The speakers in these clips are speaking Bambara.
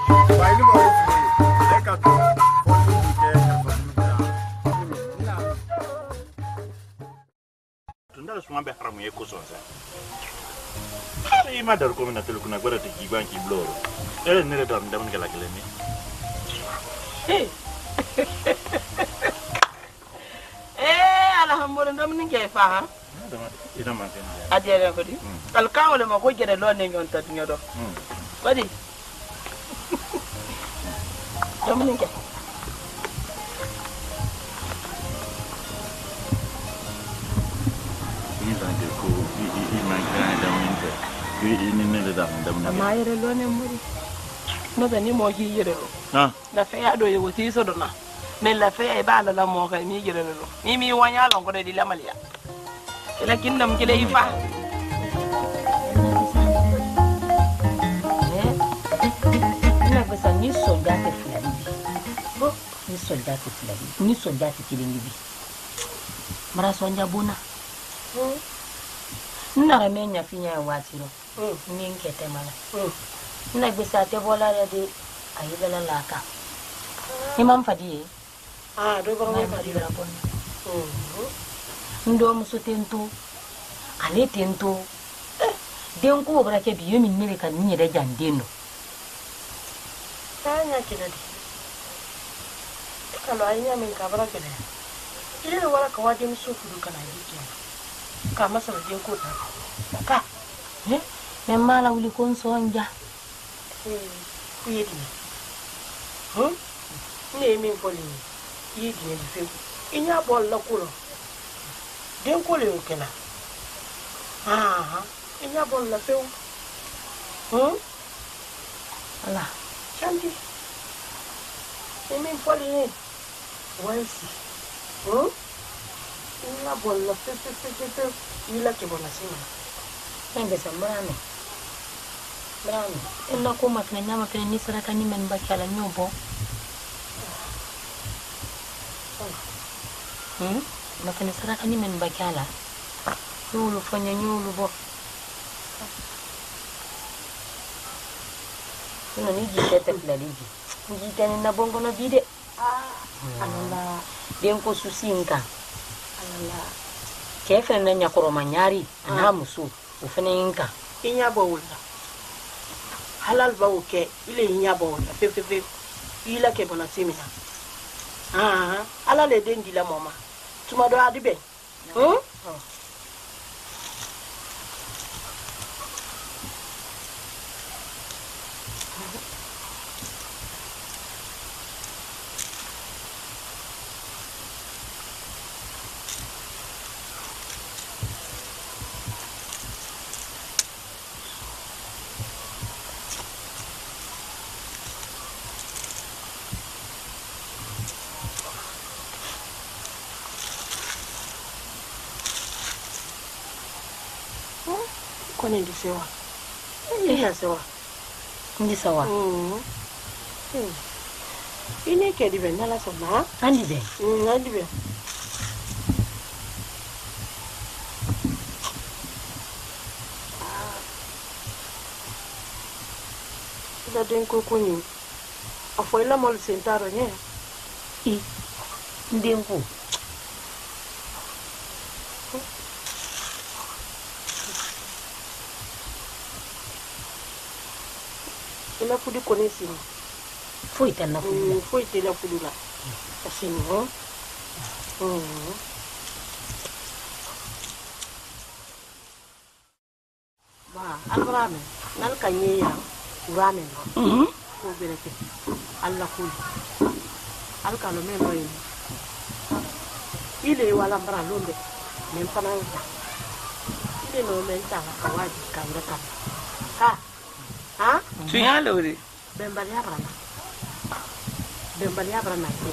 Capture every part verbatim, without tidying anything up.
Why you want to take a Tunda suma be haramu yeko sonsa. Sai madar ko na telu kuna gwara tiki banki bloro. Ele nere dam dam ngala keleni. Eh alhamdulillah dam ninge fa ha. Ida man ten. Adiere ko di. Al kawle ma ko jere lo ne ngon tat nyodo. Badi. Dam ninge. Mayre lo ne muri no bani mo ki yere lo ah la fe ya do ye woti so do na me la fe e ba la la mo ka mi yere lo mi mi wanya lo ko de di la malia ila kinnam kile ifa na besa ni soldate fulani bo ni soldate fulani ni soldate kilingi bi mara sonja buna na menya finya watiro min kete mala na gbesa te bola de ayibela laka imam fadi ah do baro fadi la bon ndo muso tento ale tento Deenko obra ke biyo min ne kan ni da jandeno tanya kinadi kalo aynya min kabara kene ile wala ka waje muso fudu kana yiki ka masa Deenko ta ka eh memma la wuli kon sonja eh kuyedi huh ne min poli yidi ne fe inya bol la kulo Deenko le ukena ah inya bol la fe huh ala chanti min poli ne wansi huh inya bol la fe fe fe fe ila ke bona sima Nge sambrano. Brano. Ella kuma kana nyama kana ni saraka ni men bakala nyobo. Hmm? Makana saraka ni men bakala. Yulu fanya nyulu bo. Ino ni jitete flaliji. Jitani na bongo na bide. Ah. Alala. Deenko susinka. Alala. Kefe na nyakoro manyari ana musu. Ufene inka inya bawula halal bawuke ile inya bawula fe fe fe ila ke bona simina ah ala le dendi la mama tuma do adibe hmm Kone ndi sewa. Ndi sewa. Ndi sewa. Mm. Hmm. Ine ke di ben nala soma. Andi be. Mm, andi be. Ida Deenko kuni. Afo ila mol sentaro nye. I. Deenko. Ila fudi konesi ni. Foi tena fudi. Mm, foi tena fudi la. Assim, hein? Mm. Ba, albrame. Nal kanye ya. Urame no. Mhm. Ko bereke. Alla kuli. Al kalo me no yin. Ile wala mbara lombe. Men pananga. Ile no men tanga kawaji kanga ka. Ka. Ha? Tuyalo ri. Bembali abrana. Bembali abrana ke.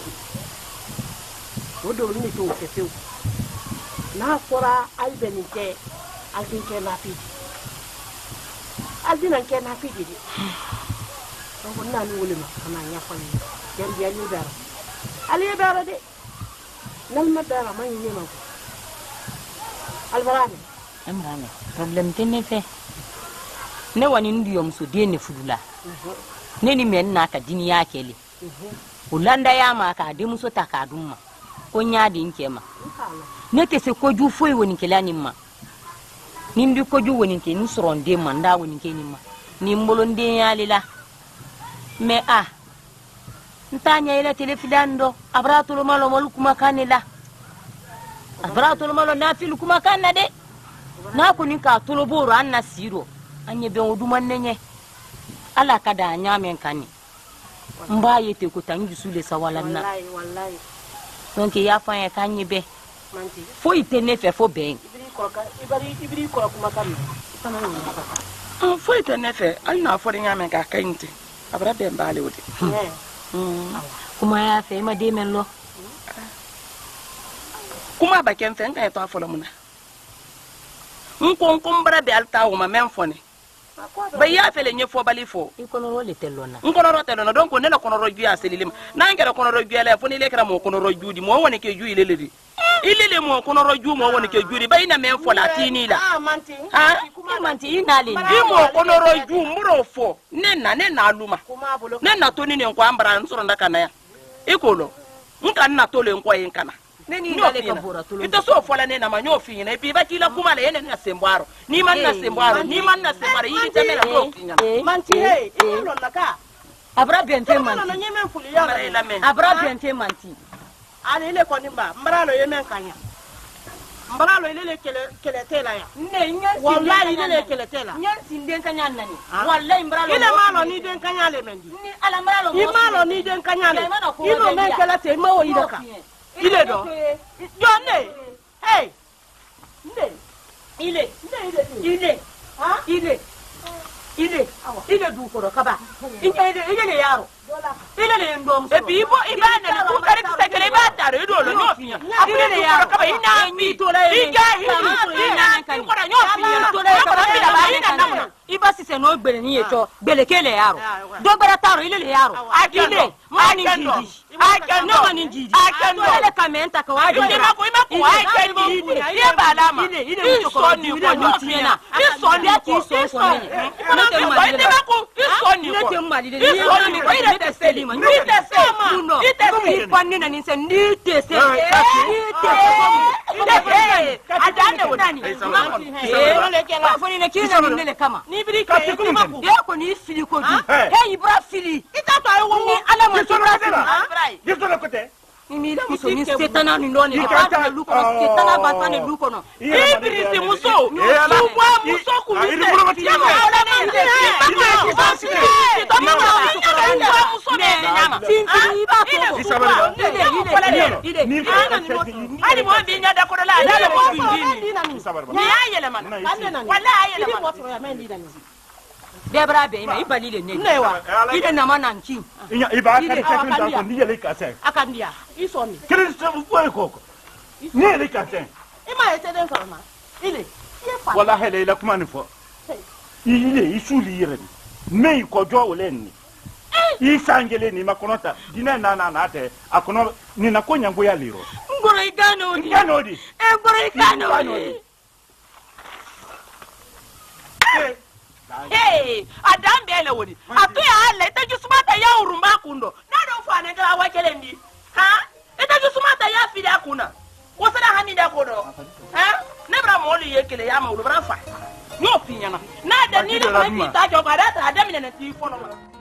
Wodo ni to fefeu. Na fora albenike altinke na fidi. Aldina ke na fidi di. Ko na ni wole ma kana nya fani. Yan biya ni dara. Ali dara de. Nal ma dara ma ni ma ko. Albarane. Amrane. Problem tene fe. Ne wani ndiyo mso dene fudula neni men na ka dini ya kele ulanda ya ma ka de muso ta ka dumma ko nya di nkema ne te se ko ju foi woni kele animma nimdi ko ju woni ke ni soronde manda woni ke nimma ni mbolonde ya lila me a ntanya ile telefidando abrato lo malo malo kuma kanela abrato lo malo na filu kuma kanade na ko ni ka toloboro anna siro anye be oduma nenye ala kada anya men kani mba yete ko tangi sule sawala na wallahi wallahi donc ya fa ya kanye be manti fo itene fe fo ben ibri ko ka ibri ibri ko kuma kan sana ni ah fo itene fe al na fo nya men ka kanti abra be mbale wodi eh kuma ya fe ma de men lo kuma ba ken fe ngai to afolo muna nkon kumbra be alta o ma men fo ne ba ya fele nye fo bali fo ikonoro le telona nkonoro telona donc on ne la konoro ju ya selilim na ngere konoro ju ala fo ni le kra mo konoro ju di mo woni ke ju ile le di ile le mo konoro ju mo woni ke ju di ba ina men fo la tini la ah manti ha kuma manti ina le di mo konoro ju muro fo ne na ne na aluma kuma bolo ne na to ni ne nko ambara nsoro ndaka na ya ikolo nka na to le nko yin kana neni ngale ka bora tulo ito so fola ne na manyo fi ne bi ba kila kuma le ne na sembwaro ni man na sembwaro ni man na sembwaro yi tamela ko kinya manti hey ilo naka abra biente manti na nyeme fuli ya abra biente manti ale ile ko nimba mbralo yemen kanya mbralo ile le kele kele tela ya ne nyansi wallahi ile le kele tela nyansi den kanya nani wallahi mbralo ile malo ni den kanya le mendi ni ala mbralo ni malo ni den kanya le ino men kele te mo idaka ile do jone hey nde ile nde ile ile ha ile ile ile du ko kaba ile ile ile yaro ile le ndom e bi bo ibana le ku kare ki sekere ba taro ido lo no finya ile le yaro kaba ina mi to le ija ina kan ko ra nyo finya to le ko ra bi da ba ina namuna iba sise no gbere ni eto gbele kele yaro do gbere taro ile le yaro ile mani jiji akendo no mani jiji akendo ile kamenta ka wa ile ma ko ima ko akendo ile ba lama ile ile mo ko ni ko no tiena iso ni ko iso ni no te ma ile ma ko iso ni ko no te ma ile iso ni ko ile te selima ni te selima no ni te ko mi panni na ni se ni te se ni te se adane woni eh fo ni ne kina ni le kama ni biri ke ni ma ko ya ko ni fili ko du he ibra fili ita to ayo ni ala mo ibra fili Yeso le kote. ni la muso ni setana ni ndo ni ka ta lu ko setana ba ta ni lu ko no ibiri si muso suwa muso ku mi se ya ma ala ma ni ile ba si to ma ma suwa muso ne nyama fili ba to ile ile ile ali mo bi nya da ko la da mo bi ni ni ayele man wala ayele man wato ya men dida ni debra be ina ibalile ne newa ile na mananki Inya iba ka sekun da ko ni yele ka se. akandia iso mi Kristo fo ko ko. Ni yele ka se. ima ete den farma ile ye fa Wala hele la kuma ni fo. Ile isuli yire. Me ko jo ole ni. Isangele ni makonota. Dina na na na te akono ni na konya ngo ya liro. ngoro igano ni Ngano di. e ngoro igano ni hey adambe ele woni atu ya alle ita jusumata ya urumba kundo na do fa ne gara wakele ndi ha ita jusumata ya fili akuna wosana hamida kodo ha ne bra moli yekele ya ma urubra fa nyo pinyana na da ni le ko mi ta jo kada ta adamine ne ti fono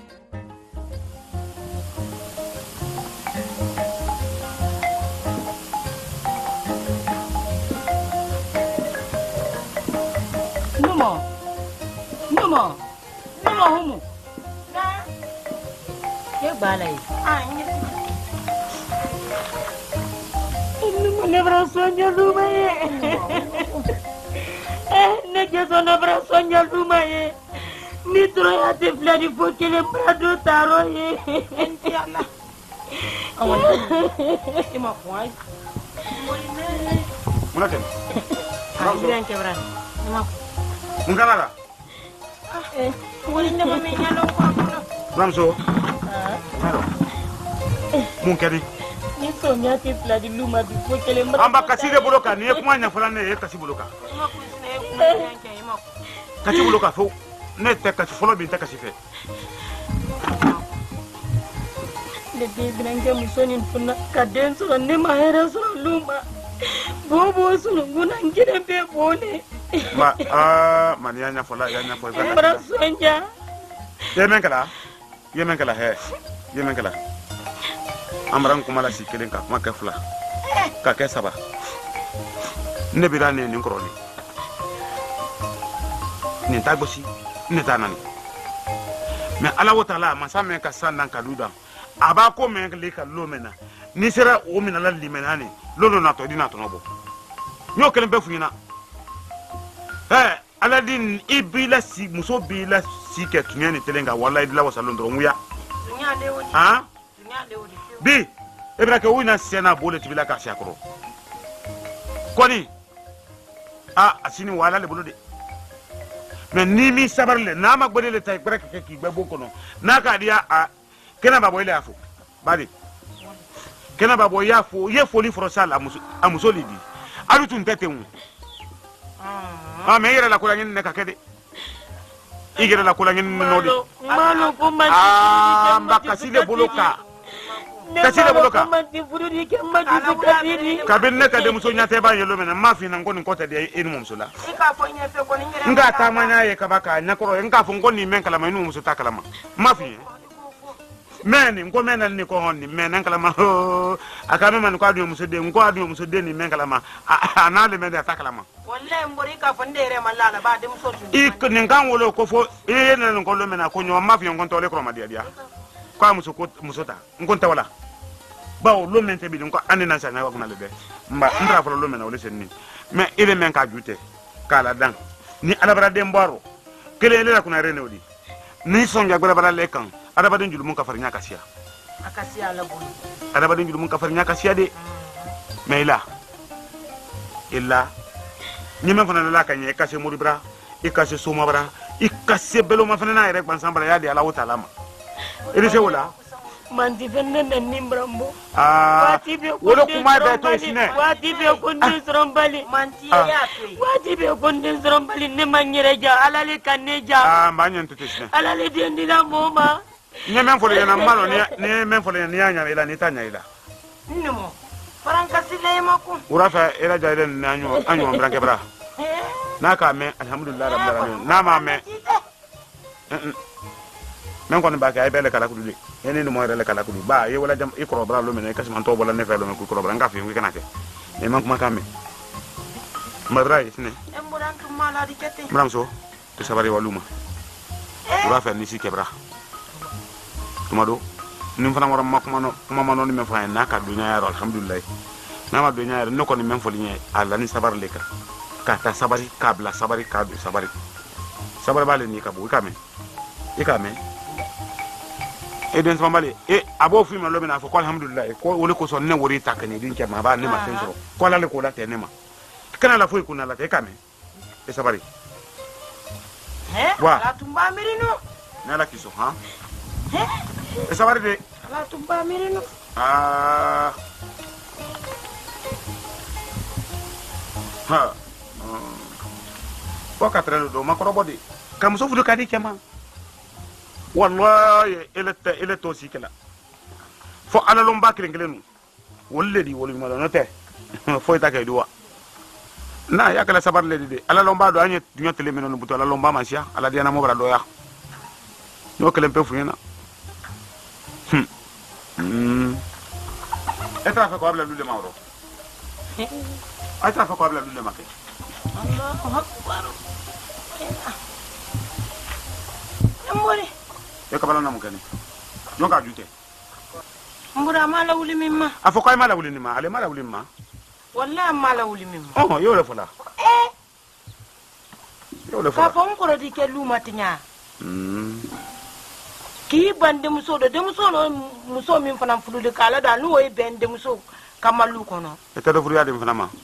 numo numo numo humu ke bala yi numo ne bra sonja luma ye eh ne ke so ne bra sonja luma ye ni tro ya te flari fo ke le bra do taro ye yalla awan ima kwai Muna tem. Bilang kebran. Nama. Mungkana la. Eh, wali ne ba me nyalo ko akono. Ramso. Ah. Maro. Munkari. ni so nya ke flari luma bi fo ke le bra Amba kasire boloka ni kuma nya fulane e kasi boloka. Ima ku ne ku yanke ima. Kasi boloka fo. Ne te kasi folo bi te kasi fe. Le bibinange musoni funa kadenso ne mahera so luma. Bobo so nguna ngire be bone. Ma ah mania nya fola ya nya fola. Mbra Sondja. Yemen kala. Yemen kala he. Yemen kala. Amran kuma la sikelen ka kuma kefla. Ka ke saba. Ne bira ne ni nkroli. Ni tagosi, ni tanani. Mais ala wotala masa men ka sandan ka ludan. Aba ko men le ka lomena. Ni sera o mina la limenani. Lolo na to di na to no bo. Nyo kelen be funyina. Eh, aladin ibila si muso bila si ke tunyani telenga wallahi bila wasalondo nguya. Tunyane wodi. Ha? Tunyane wodi. Bi, ebra ke wina sena bole tibila ka siakoro. Koni. Ah, asini wala le bolo de. Mais ni mi sabarle na ma gbede le tay brek ke ki gbebo kono. Na ka dia a kena babo ile afo. Badi. Kena babo ya fo, ye foli frosa la muso amuso lidi. Alu tun tete un. Ah, me yere la kula ngin ne ka kede. Igere la kula ngin no di. Malo ko man. Ah, mbakasile boloka. Kasile boloka. Kabinne ka de muso nyate ba yelo mena mafi na ngoni kota de enu mumsula. Ika fo nye fe ko ni ngere. Nga tamanya ye kabaka nyakoro nga fo ngoni men kala menu muso takalama. Mafi. Men ngo mena ni ko honni men kala ma akame man ko adu muso de ngo adu muso de ni men kala ma anale men de takalama. Wallahi mbori ka fo ndere malala ba de muso tu. Ik ni ngan wolo ko fo e ne ngo lo mena ko nyo mafi ngon tole ko ma dia dia. Kwa muso ko muso ta ngon tawala. Bawo lo men te bi nko ande na sa na ko na le be. Mba ndra fo lo men na wole senni. Mais ile men ka jute kala dan ni alabara de mbaro kele ele la kuna rene odi ni Sondja gbara bala le kan adaba den julumun ka farnya kasia akasia la boni adaba den julumun ka farnya kasia de mais ila illa ni men fana la kan ye kase muribra e kase soma bra e kase belo ma fana na ere ban sambra ya de ala wota lama ere se wala manti fenne na nimbrambo ah wala kuma be to isine wati be kundi srombali manti ya pe wati be kundi srombali ne manyere ja alale kaneja ah manyen to isine alale dendi na moma ne men fole na malo ne ne men fole ne anya ila ni tanya ila nimo faranka sile mako urafa ila jaide na anyo anyo mbranke bra na ka me alhamdulillah rabbil alamin na ma me men ko ne ba ka ay bele kala kudu ene no mo rele kala kudu ba ye wala jam i ko bra lo mena kasi man to bola ne fe lo me ku ko bra nga fi wi kana te e man kuma kame madra isne emburan tu mala di kete bram so to sabari waluma ura fa ni si kebra tumado nim fana wara makuma no kuma mano ni me fa na ka dunya ya alhamdulillah na ma dunya ya no ko ni men foli nye ala ni sabar leka ka ta sabari kabla sabari ka du sabari sabari bale ni ka bu kame e kame e den sambale e abo fi ma lobe na fo ko alhamdulillah ko wole ko so ne wori takani din ke ma ba ne ma tenso ko la le ko la te ne ma kana la fo ko na la te kame e sabari he la tumba mirino na la kiso ha he e sabari de la tumba mirino ah ha ko ka trelo do ma ko robodi kam so fu do kadi kema wallahi elete eleto sikela fo ala lomba krengelenu wolledi woli ma no te fo ita kay duwa na yakala sabar ledi de ala lomba do anye dunya tele meno no buto ala lomba masia ala diana mo bra do ya no kelen pe fuina hm hmm etra fa ko abla lule mawro etra fa ko abla lule make Allahu akbar amore e ka bala na mukani jonka jute mbura mala wuli mimma afo kay mala wuli ni ma ale mala wuli ma wallahi mala wuli mimma oh yo le fola eh yo le ka fola fon ko di ke luma tinya hmm ki bande muso do de muso no muso min fana fulu de kala da no e bende muso kamalu kono e ta do furu ya de fana ma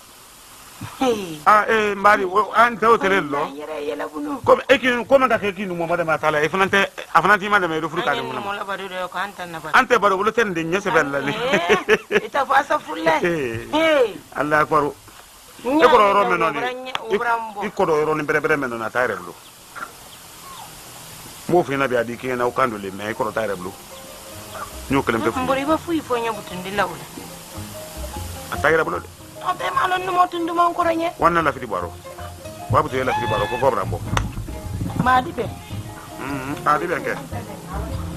ah eh mari an taw terello ko ekin ko man ka ekin mo madama tala e fanante afananti madama do furu ka de mo mo la bari do ko anta na bari ante baro wolo ten de nyese bella ni ita fa sa fulle eh Allah akbar e ko ro me noni e ko ro ni bere bere me nona tayreblo mo fi na bi adi ki na ukando le me ko ro tayreblo nyo kelem pe fu mbori ba fu ifo nya butundi lawle atagira bulo de o be malon no motundi mon ko ranye wanna la fiti baro wa bu te la fiti baro ko ko brambo ma di be mm ah di be ke